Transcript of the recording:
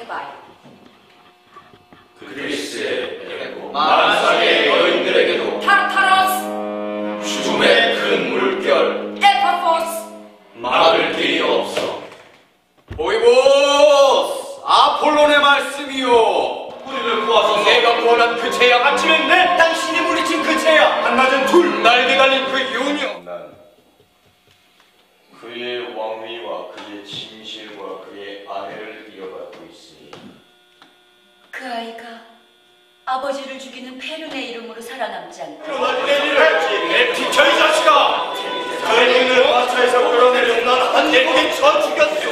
생각해봐요. 그리스에게도 만상의 여인들에게도 타르타로스, 죽음의 큰 물결 에파포스, 막을 길이 없어. 보이보스! 아폴론의 말씀이요. 우리를 구하소서. 내가 구원한 그 죄악 아침엔 내 당신이 물리친 그 죄악 한낮은 둘 날개 달린 그 요녀. 난 그의 왕위와 그의 진실과 그의 아내를 이어받고 있으니 그 아이가 아버지를 죽이는 페륜의 이름으로 살아남지 않고 내 비켜 이 자식아! 그 이름을 마차에서 끌어내려 난 한 개인 쳐 죽였어.